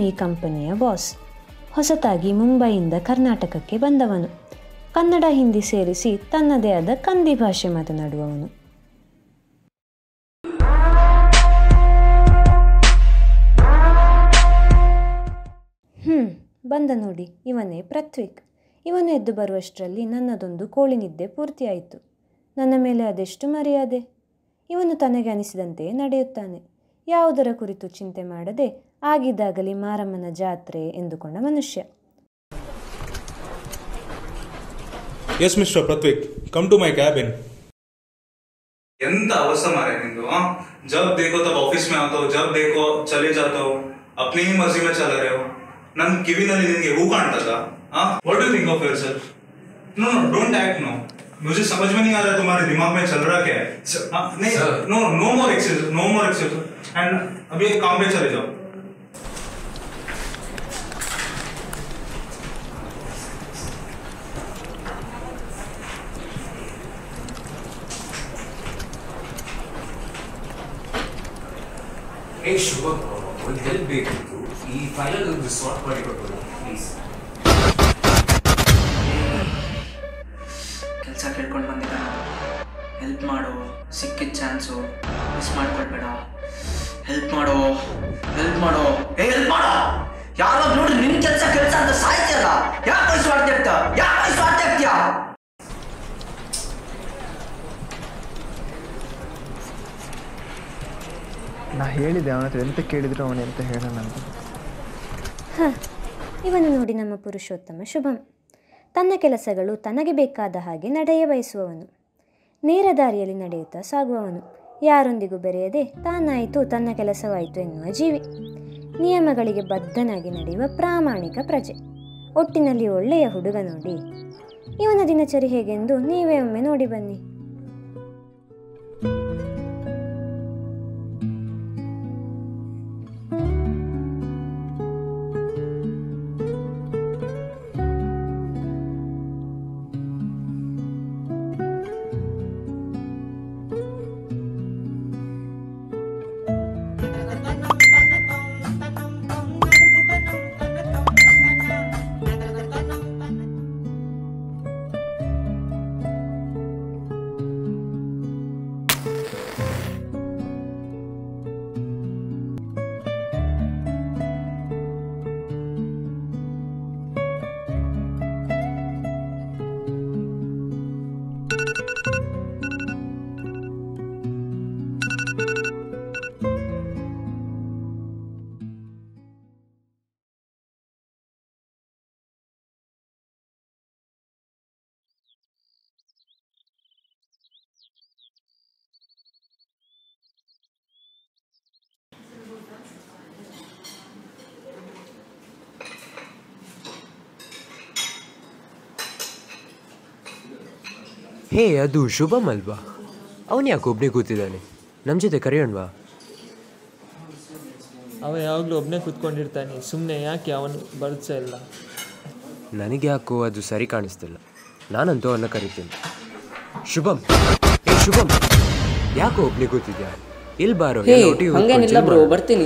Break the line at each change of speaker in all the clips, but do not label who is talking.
ಈ ಕಂಪನಿಯ ಬಾಸ್. ಹೊಸತಾಗಿ ಮುಂಬೈಯಿಂದ ಕರ್ನಾಟಕಕ್ಕೆ ಬಂದವನು. ಕನ್ನಡ ಹಿಂದಿ ಸೇರಿಸಿ ತನ್ನದೇ ಆದ ಕಂದಿ ಭಾಷೆ ಮಾತನಾಡುವವನು. ಬಂದ ನೋಡಿ, ಇವನೇ ಪೃಥ್ವಿಕ್. ಇವನು ಎದ್ದು ಬರುವಷ್ಟರಲ್ಲಿ ನನ್ನದೊಂದು ಕೋಳಿ ನಿದ್ದೆ ಪೂರ್ತಿಯಾಯಿತು. ನನ್ನ ಮೇಲೆ ಅದೆಷ್ಟು ಮರ್ಯಾದೆ. ಇವನು ತನಗೆ ಅನಿಸಿದಂತೆ ನಡೆಯುತ್ತಾನೆ. ಯಾವುದರ ಕುರಿತು ಚಿಂತೆ ಮಾಡದೆ ಆಗಿದ್ದಾಗಲಿ ಮಾರಮ್ಮನ ಜಾತ್ರೆ ಎಂದುಕೊಂಡ ಮನುಷ್ಯ.
Yes, Mr. Pratvik, come to my cabin.
ಎಂತ ಅವಸ್ಥೆ ಮಾರೆ ನಿಂದು. जब देखो तब ऑफिस में आता हो, जब देखो चले जाता हो, अपनी ही मर्जी में चला रहे हो. ನನ್ನ ಕಿವಿನಲ್ಲಿ ನಿನಗೆ ಹೂ ಕಾಣ್ತದ? What do you think of yourself? No, don't act no. मुझे समझ में नहीं आ रहा है तुम्हारे दिमाग में चल रहा क्या है. नहीं, no more excuses. And अभी एक काम पे चले जाओ.
Hey Shubham, ಒಂದು ಹೆಲ್ಪ್ ಬೇಕಿತ್ತು. ಈ ಫೈಲಲ್ಲಿ ಒಂದು ಸಾರ್ಟ್ ಮಾಡಿ ಕೊಡ್ಬೋದು ಪ್ಲೀಸ್.
ಕೆಲಸ ಕೇಳ್ಕೊಂಡು ಬಂದಿದ್ದ, ಹೆಲ್ಪ್ ಮಾಡು. ಸಿಕ್ಕಿದ ಚಾನ್ಸು ಮಿಸ್ ಮಾಡ್ಕೊಳ್ಬೇಡ. ಹೆಲ್ಪ್ ಮಾಡೋ. ಏ ಹೆಲ್ಪ್ ಮಾಡೋ. ಯಾರೋ ನೋಡಿ ನಿನ್ನ ಕೆಲಸ ಅಂತ ಸಾಯ್ತಿಯಲ್ಲ. ಯಾಕೆ ಸ್ವಾರ್ಥ ಆಗ್ತೀಯಾ?
ನಾ ಹೇಳಿದೆ ಅವನ ಹತ್ರ ಎಂತ ಕೇಳಿದ್ರು ಅವನು ಎಂತ ಹೇಳೋಣ ಅಂತ.
ಇವನು ನೋಡಿ ನಮ್ಮ ಪುರುಷೋತ್ತಮ ಶುಭಂ. ತನ್ನ ಕೆಲಸಗಳು ತನಗೆ ಬೇಕಾದ ಹಾಗೆ ನಡೆಯ ಬಯಸುವವನು. ನೇರ ದಾರಿಯಲ್ಲಿ ನಡೆಯುತ್ತಾ ಸಾಗುವವನು. ಯಾರೊಂದಿಗೂ ಬೆರೆಯದೆ ತಾನಾಯಿತು ತನ್ನ ಕೆಲಸವಾಯಿತು ಎನ್ನುವ ಜೀವಿ. ನಿಯಮಗಳಿಗೆ ಬದ್ಧನಾಗಿ ನಡೆಯುವ ಪ್ರಾಮಾಣಿಕ ಪ್ರಜೆ. ಒಟ್ಟಿನಲ್ಲಿ ಒಳ್ಳೆಯ ಹುಡುಗ ನೋಡಿ. ಇವನ ದಿನಚರಿ ಹೇಗೆಂದು ನೀವೇ ಒಮ್ಮೆ ನೋಡಿ ಬನ್ನಿ.
ಹೇ, ಅದು ಶುಭಮ್ ಅಲ್ವಾ? ಅವನು ಯಾಕೆ ಒಬ್ಬನೇ ಕೂತಿದ್ದಾನೆ? ನಮ್ಮ ಜೊತೆ ಕರೆಯೋಣವಾ?
ಅವ ಯಾವಾಗಲೂ ಒಬ್ಬನೇ ಕೂತ್ಕೊಂಡಿರ್ತಾನೆ. ಸುಮ್ಮನೆ ಯಾಕೆ ಅವನು ಬರುತ್ತಾ ಇಲ್ಲ?
ನನಗೆ ಯಾಕೋ ಅದು ಸರಿ ಕಾಣಿಸ್ತಿಲ್ಲ. ನಾನಂತೂ ಅವನ್ನ ಕರಿತೀನಿ. ಶುಭಮ್, ಯಾಕೋ ಒಬ್ಬನೇ ಕೂತಿದ್ಯಾ? ಇಲ್ಲಿ ಬಾರೋ.
ಹಂಗೇನಿಲ್ಲ ಬ್ರೋ, ಬರ್ತೀನಿ.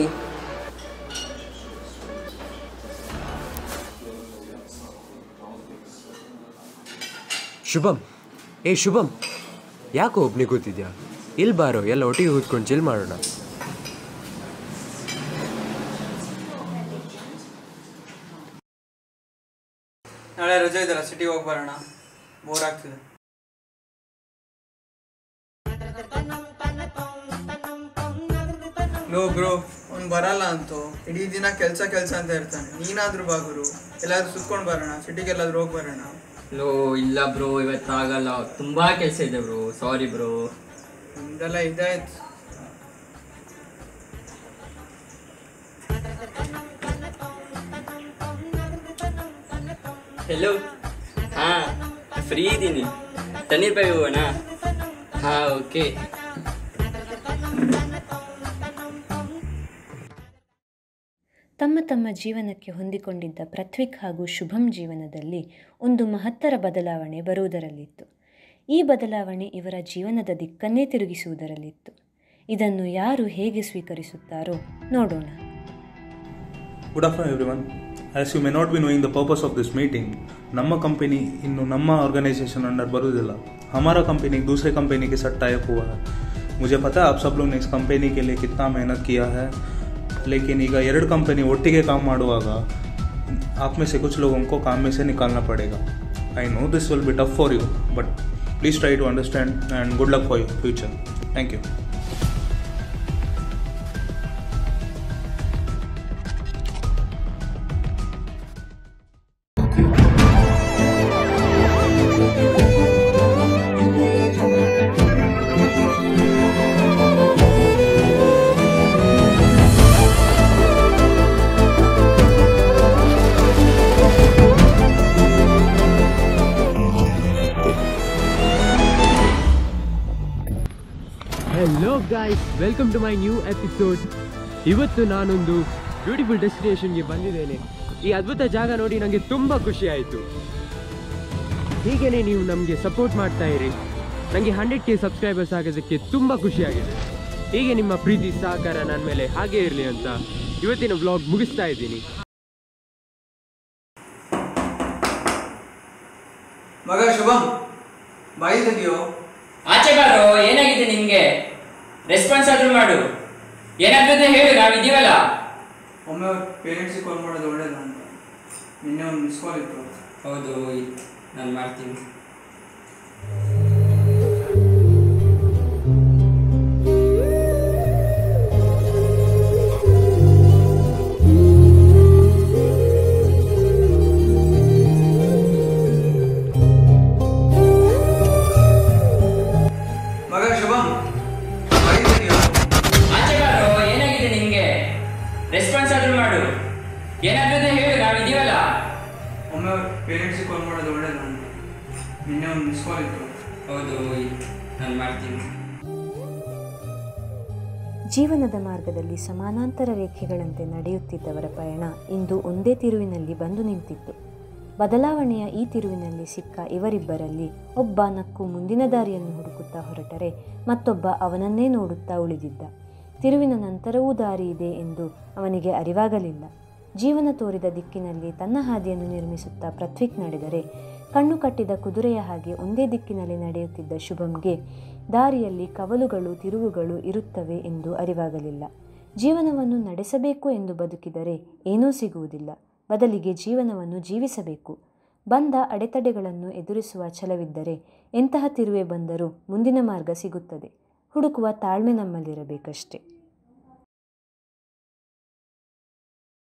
ಶುಭಮ್, ಯಾಕೋ ಒಬ್ಬನೇ ಕೂತಿದ್ಯಾ? ಇಲ್ಲಿ ಬಾರೋ, ಎಲ್ಲ ಒಟ್ಟಿಗೆ ಕೂತ್ಕೊಂಡು ಚಿಲ್ ಮಾಡೋಣ.
ನಾಳೆ ರಜೆ ಇದೆಯಲ್ಲ, ಸಿಟಿಗೆ ಹೋಗಿ ಬರೋಣ. ಬೋರ್ ಆಗ್ತಿದೆ. ಲೋ ಬ್ರೋ, ಅವ್ನು ಬರಲ್ಲ ಅಂತೂ. ಇಡೀ ದಿನ ಕೆಲಸ ಅಂತ ಇರ್ತಾನೆ. ನೀನಾದ್ರೂ ಬಾ ಗುರು, ಎಲ್ಲಾದ್ರೂ ಸುತ್ಕೊಂಡು ಬರೋಣ. ಸಿಟಿಗೆ ಎಲ್ಲಾದ್ರೂ ಹೋಗಿ ಬರೋಣ.
ಲೋ ಇಲ್ಲ ಬ್ರೋ, ಇವತ್ತಾಗಲ್ಲ. ತುಂಬಾ ಕೆಲಸ ಇದೆ ಬ್ರೋ. ಸಾರಿ ಬ್ರೋ.
ನಿಮ್ದೆಲ್ಲ ಇದಾಯ್ತು.
ಹೆಲೋ, ಹಾಂ ಫ್ರೀ ಇದ್ದೀನಿ. ತಣ್ಣೀರು ಬಾವಿ ಹೋಗೋಣ? ಹಾಂ ಓಕೆ.
ತಮ್ಮ ತಮ್ಮ ಜೀವನಕ್ಕೆ ಹೊಂದಿಕೊಂಡಿದ್ದ ಪೃಥ್ವಿಕ್ ಹಾಗೂ ಶುಭಂ ಜೀವನದಲ್ಲಿ ಒಂದು ಮಹತ್ತರ ಬದಲಾವಣೆ ಬರುವುದರಲ್ಲಿತ್ತು. ಈ ಬದಲಾವಣೆ ಇವರ ಜೀವನದ ದಿಕ್ಕನ್ನೇ ತಿರುಗಿಸುವುದರಲ್ಲಿತ್ತು. ಇದನ್ನು ಯಾರು ಹೇಗೆ ಸ್ವೀಕರಿಸುತ್ತಾರೋ ನೋಡೋಣ.
Good afternoon, everyone. As you may not be knowing the purpose of this meeting, ನಮ್ಮ कंपनी ಇನ್ನು ನಮ್ಮ ऑर्गेनाइजेशन अंडर ಬರುವುದಿಲ್ಲ. हमारा कंपनी दूसरे कंपनी के साथ टाई अप हुआ है. मुझे पता है आप सब लोग ने इस कंपनी के लिए कितना मेहनत किया है, लेकिन ಈಗ ಎರಡು कंपनी ಒಟ್ಟಿಗೆ काम ಮಾಡುವಾಗ आप में से कुछ लोगों को काम में से निकालना पड़ेगा. I know this will be tough for you, but please try to understand and good luck for your future. Thank you.
Hello guys, welcome to my new episode. ಇವತ್ತು ನಾನೊಂದು ಬ್ಯೂಟಿಫುಲ್ ಡೆಸ್ಟಿನೇಷನ್ಗೆ ಬಂದಿದ್ದೇನೆ. ಈ ಅದ್ಭುತ ಜಾಗ ನೋಡಿ ನನಗೆ ತುಂಬ ಖುಷಿ ಆಯಿತು. ಹೀಗೇ ನೀವು ನಮಗೆ ಸಪೋರ್ಟ್ ಮಾಡ್ತಾ ಇರಿ. ನನಗೆ 100K ಸಬ್ಸ್ಕ್ರೈಬರ್ಸ್ ಆಗೋದಕ್ಕೆ ತುಂಬ ಖುಷಿಯಾಗಿದೆ. ಹೀಗೆ ನಿಮ್ಮ ಪ್ರೀತಿ ಸಹಕಾರ ನನ್ನ ಮೇಲೆ ಹಾಗೇ ಇರಲಿ ಅಂತ ಇವತ್ತಿನ ವ್ಲಾಗ್ ಮುಗಿಸ್ತಾ ಇದ್ದೀನಿ.
ಮಗ ಶುಭಂ, ಬಾಯಿ ತೆಗಿಯೋ.
ಆಚೆ ಬಾರೋ, ಏನಾಗಿದೆ ನಿಮ್ಗೆ? ರೆಸ್ಪಾನ್ಸ್ ಆದ್ರೂ ಮಾಡು. ಏನಾಗ್ತದೆ ಹೇಳು, ನಾವಿದ್ದೀವಲ್ಲ.
ಒಮ್ಮೆ ಅವ್ರ ಪೇರೆಂಟ್ಸಿಗೆ ಕಾಲ್ ಮಾಡೋದು ಒಳ್ಳೇದು ಅಂತ. ನಿನ್ನೆ ಒಂದು ಮಿಸ್ ಕಾಲ್ ಇತ್ತು.
ಹೌದು, ನಾನು ಮಾಡ್ತೀನಿ.
ಮಗ ಶುಭಂ, ಬಾಯಿ ತೆಗಿಯೋ.
ಆಚೆ ಬಾರೋ, ಏನಾಗಿದೆ ನಿಮ್ಗೆ? ರೆಸ್ಪಾನ್ಸ್ ಆದ್ರೂ ಮಾಡು. ಏನಾಗ್ತದೆ ಹೇಳು, ನಾವಿದ್ದೀವಲ್ಲ.
ಒಮ್ಮೆ ಅವ್ರ ಪೇರೆಂಟ್ಸಿಗೆ ಕಾಲ್ ಮಾಡೋದು ಒಳ್ಳೇದು ಅಂತ. ನಿನ್ನೆ ಒಂದು ಮಿಸ್ ಕಾಲ್ ಇತ್ತು.
ಹೌದು, ನಾನು ಮಾಡ್ತೀನಿ.
ಜೀವನದ ಮಾರ್ಗದಲ್ಲಿ ಸಮಾನಾಂತರ ರೇಖೆಗಳಂತೆ ನಡೆಯುತ್ತಿದ್ದವರ ಪಯಣ ಇಂದು ಒಂದೇ ತಿರುವಿನಲ್ಲಿ ಬಂದು ನಿಂತಿತ್ತು. ಬದಲಾವಣೆಯ ಈ ತಿರುವಿನಲ್ಲಿ ಸಿಕ್ಕ ಇವರಿಬ್ಬರಲ್ಲಿ ಒಬ್ಬ ನಕ್ಕು ಮುಂದಿನ ದಾರಿಯನ್ನು ಹುಡುಕುತ್ತಾ ಹೊರಟರೆ ಮತ್ತೊಬ್ಬ ಅವನನ್ನೇ ನೋಡುತ್ತಾ ಉಳಿದಿದ್ದ. ತಿರುವಿನ ನಂತರವೂ ದಾರಿ ಇದೆ ಎಂದು ಅವನಿಗೆ ಅರಿವಾಗಲಿಲ್ಲ. ಜೀವನ ತೋರಿದ ದಿಕ್ಕಿನಲ್ಲಿ ತನ್ನ ಹಾದಿಯನ್ನು ನಿರ್ಮಿಸುತ್ತಾ ಪೃಥ್ವಿಕ್ ನಡೆದರೆ, ಕಣ್ಣು ಕಟ್ಟಿದ ಕುದುರೆಯ ಹಾಗೆ ಒಂದೇ ದಿಕ್ಕಿನಲ್ಲಿ ನಡೆಯುತ್ತಿದ್ದ ಶುಭಂಗೆ ದಾರಿಯಲ್ಲಿ ಕವಲುಗಳು ತಿರುವುಗಳು ಇರುತ್ತವೆ ಎಂದು ಅರಿವಾಗಲಿಲ್ಲ. ಜೀವನವನ್ನು ನಡೆಸಬೇಕು ಎಂದು ಬದುಕಿದರೆ ಏನೂ ಸಿಗುವುದಿಲ್ಲ, ಬದಲಿಗೆ ಜೀವನವನ್ನು ಜೀವಿಸಬೇಕು. ಬಂದ ಅಡೆತಡೆಗಳನ್ನು ಎದುರಿಸುವ ಛಲವಿದ್ದರೆ ಎಂತಹ ತಿರುವೆ ಬಂದರೂ ಮುಂದಿನ ಮಾರ್ಗ ಸಿಗುತ್ತದೆ. ಹುಡುಕುವ ತಾಳ್ಮೆ ನಮ್ಮಲ್ಲಿರಬೇಕಷ್ಟೆ.